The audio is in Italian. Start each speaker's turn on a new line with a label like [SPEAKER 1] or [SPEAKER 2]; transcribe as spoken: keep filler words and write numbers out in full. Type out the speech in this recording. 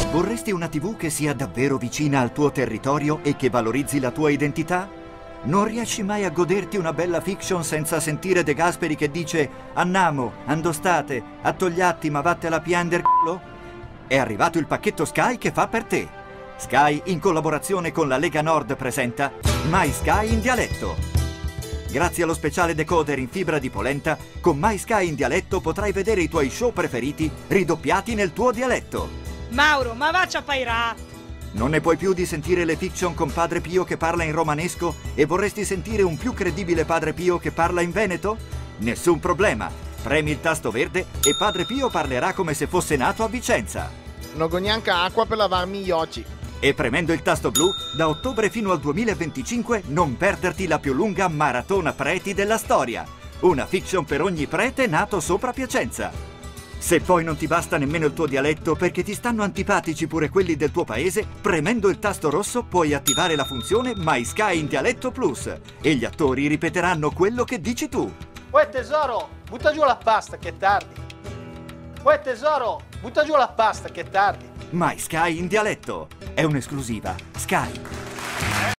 [SPEAKER 1] Vorresti una tivù che sia davvero vicina al tuo territorio e che valorizzi la tua identità? Non riesci mai a goderti una bella fiction senza sentire De Gasperi che dice «Annamo, andostate, attogliatti ma vatte la piander c***o»? È arrivato il pacchetto Sky che fa per te. Sky, in collaborazione con la Lega Nord, presenta My Sky in dialetto. Grazie allo speciale decoder in fibra di polenta, con My Sky in dialetto potrai vedere i tuoi show preferiti ridoppiati nel tuo dialetto.
[SPEAKER 2] Mauro, ma vacci a pairà!
[SPEAKER 1] Non ne puoi più di sentire le fiction con Padre Pio che parla in romanesco e vorresti sentire un più credibile Padre Pio che parla in veneto? Nessun problema! Premi il tasto verde e Padre Pio parlerà come se fosse nato a Vicenza.
[SPEAKER 3] Non ho neanche acqua per lavarmi gli occhi.
[SPEAKER 1] E premendo il tasto blu, da ottobre fino al duemilaventicinque non perderti la più lunga maratona preti della storia. Una fiction per ogni prete nato sopra Piacenza. Se poi non ti basta nemmeno il tuo dialetto perché ti stanno antipatici pure quelli del tuo paese, premendo il tasto rosso puoi attivare la funzione My Sky in dialetto plus e gli attori ripeteranno quello che dici tu.
[SPEAKER 4] Uè tesoro, butta giù la pasta che è tardi. Uè tesoro, butta giù la pasta che è tardi.
[SPEAKER 1] My Sky in dialetto è un'esclusiva Sky.